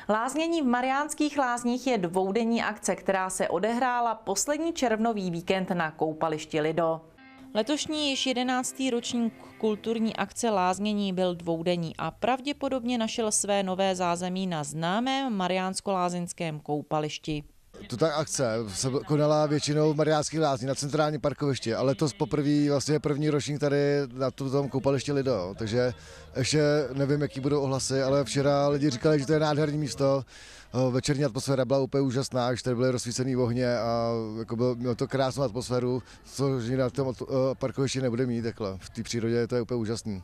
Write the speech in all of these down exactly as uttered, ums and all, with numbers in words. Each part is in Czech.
Láznění v Mariánských Lázních je dvoudenní akce, která se odehrála poslední červnový víkend na koupališti Lido. Letošní již jedenáctý ročník kulturní akce Láznění byl dvoudenní a pravděpodobně našel své nové zázemí na známém mariánsko-lázeňském koupališti. Tuto akce se konala většinou v Mariánských Lázních na centrálním parkovišti, ale letos poprvé vlastně první ročník tady na tom koupališti Lido, takže ještě nevím, jaký budou ohlasy, ale včera lidi říkali, že to je nádherné místo, večerní atmosféra byla úplně úžasná, že tady byly rozsvícený ohně a jako bylo, mělo to krásnou atmosféru, což na tom parkovišti nebude mít takhle. V té přírodě to je úplně úžasný.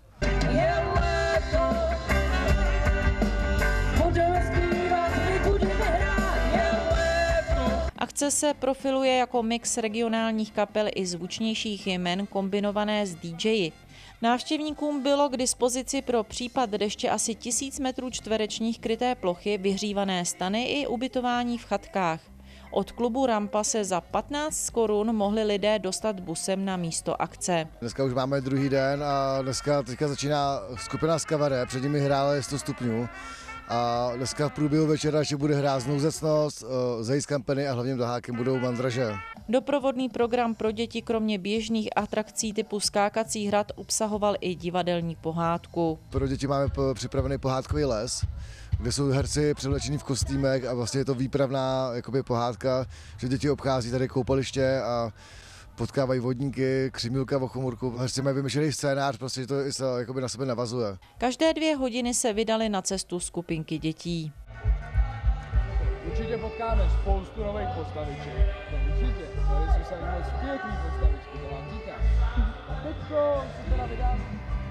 Akce se profiluje jako mix regionálních kapel i zvučnějších jmen kombinované s dý džeji. Návštěvníkům bylo k dispozici pro případ deště asi tisíc metrů čtverečních kryté plochy, vyhřívané stany i ubytování v chatkách. Od klubu Rampa se za patnáct korun mohli lidé dostat busem na místo akce. Dneska už máme druhý den a dneska teďka začíná skupina z Kavare, před nimi hrála sto stupňů. A dneska v průběhu večera ještě bude hrát Znouzecnost, Zejs Kampeny a hlavním dohákem budou Mandraže. Doprovodný program pro děti kromě běžných atrakcí typu skákací hrad obsahoval i divadelní pohádku. Pro děti máme připravený pohádkový les, kde jsou herci převlečení v kostýmech a vlastně je to výpravná jakoby, pohádka, že děti obchází tady koupaliště a potkávají vodníky, Křimílka, Vochomurku. Herci mají vymyšlený scénář, prostě to i se jakoby na sebe navazuje. Každé dvě hodiny se vydali na cestu skupinky dětí. Určitě potkáme spoustu nových postaviček. No určitě, tady jsou se moc pěkný postavičky, to vám říkám. A teďko si teda vydám.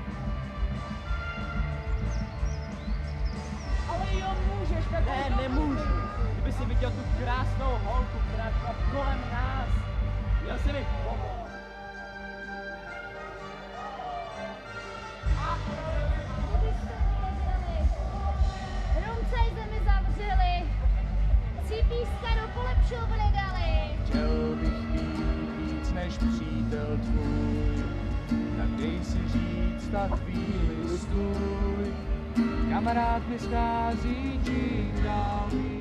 Ale jo, můžeš, tak ne, nemůžu. Kdyby si viděl tu krásnou holku, která šla kolem nás. Já si mi pomoct. Rumcej zemi zavřeli, cípíska do polepšovny dali. Chtěl bych být víc než přítel tvůj, tak dej si říct ta chvíli stůj. Kamarád mi schází čím dál víc.